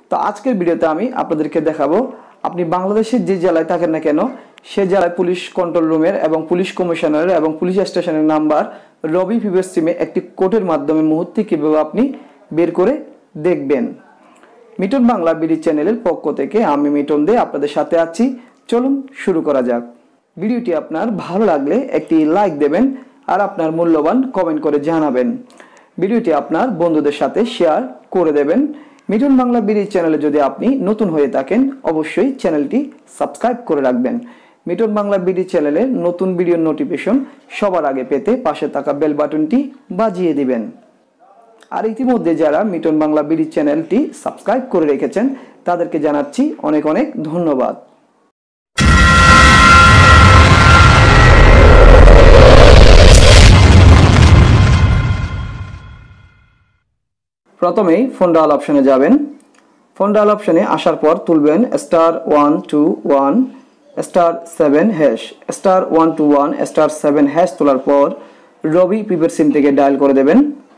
তো আজকের ভিডিওতে আমি আপনাদেরকে দেখাবো আপনি বাংলাদেশের যে জেলায় থাকেন না কেন সেই জেলায় পুলিশ কন্ট্রোল রুমের এবং পুলিশ কমিশনারের এবং পুলিশ স্টেশনের নাম্বার রবি ফিভার সিমে একটি কোডের মাধ্যমে মুহূর্তে কিভাবে আপনি বের করে দেখবেন। মিটন বাংলা বিডি চ্যানেলের পক্ষ থেকে আমি মিটন দে আপনাদের সাথে আছি। চলুন শুরু করা যাক। ভিডিওটি আপনার ভালো লাগলে একটি লাইক দেবেন আর আপনার মূল্যবান কমেন্ট করে জানাবেন। ভিডিওটি আপনার বন্ধুদের সাথে শেয়ার করে দেবেন। মিটন বাংলা বিডি চ্যানেলে যদি আপনি নতুন হয়ে থাকেন অবশ্যই চ্যানেলটি সাবস্ক্রাইব করে রাখবেন। মিটন বাংলা বিডি চ্যানেলে নতুন ভিডিওর নোটিফিকেশন সবার আগে পেতে পাশে থাকা বেল বাটনটি বাজিয়ে দিবেন। আর ইতিমধ্যে যারা মিটন বাংলা বিডি চ্যানেলটি সাবস্ক্রাইব করে রেখেছেন তাদেরকে জানাচ্ছি অনেক অনেক ধন্যবাদ। প্রথমেই ফোন ডায়াল অপশনে যাবেন। ফোন ডায়াল অপশনে আসার পর তুলবেন *121*7# *121*7# তোলার পর রবি প্রিপেড সিম থেকে ডায়াল করে দেবেন।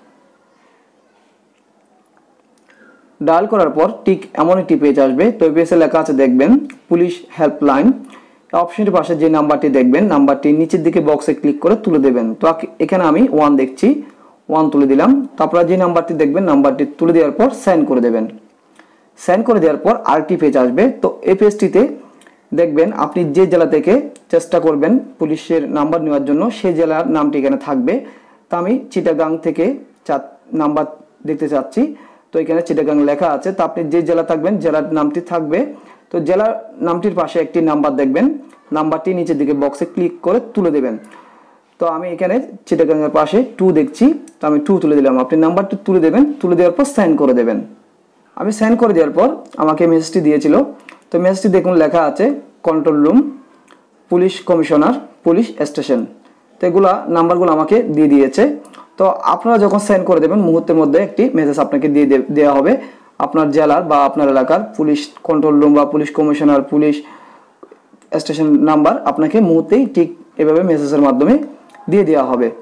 ডায়াল করার পর ঠিক এমন একটি পেজ আসবে। তো এই পেজে লেখা আছে দেখবেন পুলিশ হেল্পলাইন। অপশনটির পাশে যে নাম্বারটি দেখবেন নাম্বারটি নিচের দিকে বক্সে ক্লিক করে তুলে দেবেন। তো এখানে আমি 1 দেখছি, 1 তুলে দিলাম। তারপর যে নাম্বারটি দেখবেন নাম্বারটি তুলে দেওয়ার পর সেন্ড করে দেবেন। সেন্ড করে দেওয়ার পর আরেকটি পেজ আসবে। তো এই পেজটিতে দেখবেন আপনি যে জেলা থেকে চেষ্টা করবেন পুলিশের নাম্বার নেওয়ার জন্য সেই জেলার নামটি এখানে থাকবে। তো আমি চিটাগাং থেকে নাম্বার দেখতে চাচ্ছি। তো এখানে চিটাগাং লেখা আছে। তো আপনি যে জেলা থাকবেন জেলার নামটি থাকবে। তো জেলার নামটির পাশে একটি নাম্বার দেখবেন, নাম্বারটি নিচের দিকে বক্সে ক্লিক করে তুলে দেবেন। তো আমি এখানে চিটাগাংয়ের পাশে 2 দেখছি, তো আমি 2 তুলে দিলাম। আপনি নাম্বারটি তুলে দেবেন, তুলে দেওয়ার পর সেন্ড করে দেবেন। আমি সেন্ড করে দেওয়ার পর আমাকে মেসেজটি দিয়েছিল। তো মেসেজটি দেখুন লেখা আছে control room, police commissioner, police station. তো এগুলা নাম্বারগুলো আমাকে দিয়ে দিয়েছে। তো আপনারা যখন সেন্ড করে দেবেন মুহূর্তের মধ্যে একটি মেসেজ আপনাকে দিয়ে দেওয়া হবে আপনার জেলার বা আপনার এলাকার পুলিশ কন্ট্রোল রুম বা police commissioner, police station number আপনাকে মুহূর্তেই ঠিক এভাবে মেসেজের মাধ্যমে দিয়ে দেওয়া হবে।